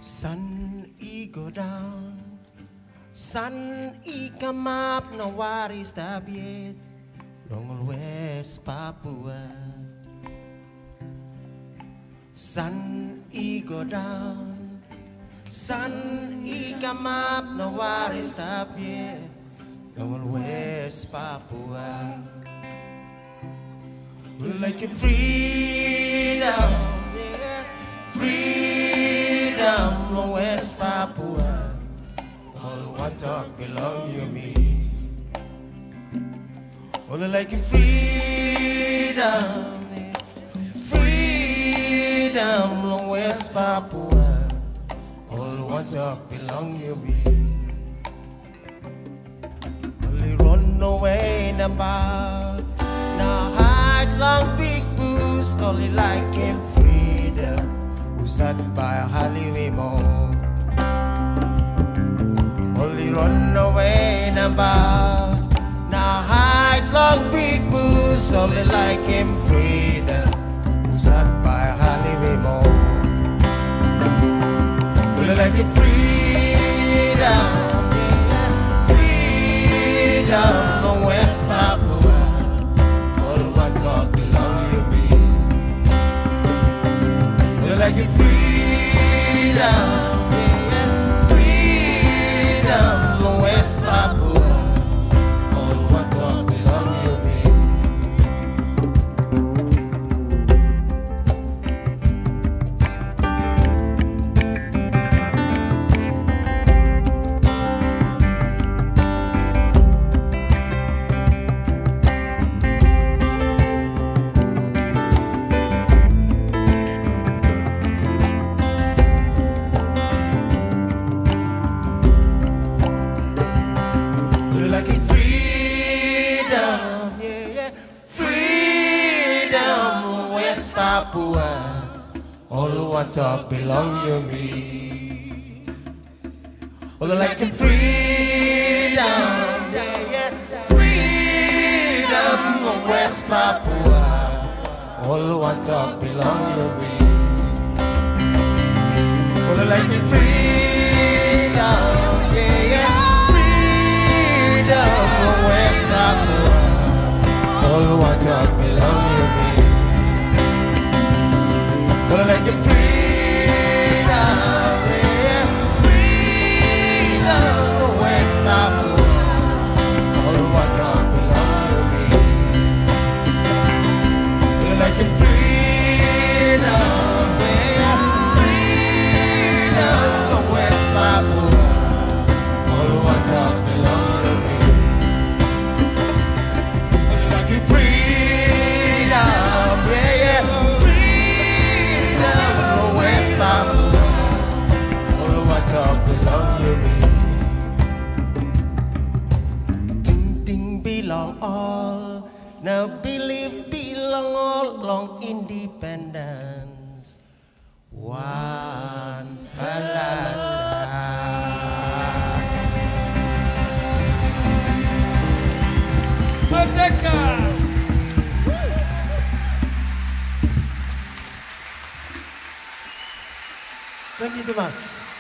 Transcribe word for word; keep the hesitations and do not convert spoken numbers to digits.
Sun I go down, sun I come up, no worries tabiet, long West Papua. Sun I go down, sun I come up, no worries tabiet, long West Papua. Like a freedom, yeah, freedom, long West Papua. All one talk belong you me. All like a freedom, yeah, freedom, long West Papua. All one talk belong you me. Only run away and about. Now hide long big boost, only like him freedom. Who's that by a Hollywood mall? Only run away and about. Now hide long big boost, only like him freedom. Who's that by a Hollywood mall? Only like him freedom, yeah, freedom from West Papua. Like a freedom, yeah, freedom from West Papua. All one talk belong you me. Like a freedom, yeah, yeah, freedom, West Papua. All one talk belong you me. All like a freedom, yeah, yeah, freedom, West Papua. All one talk belong you me. All like a freedom, yeah, yeah. West Papua, all one talk belong you me. All like a freedom, yeah, freedom, West Papua, all one talk belong you me. All like a freedom, yeah, freedom, West Papua, all one talk belong you me. Talk belong you me. Ting ting belong all. Now believe belong all. Long independence. One Palanda. Merdeka. Begitu Mas.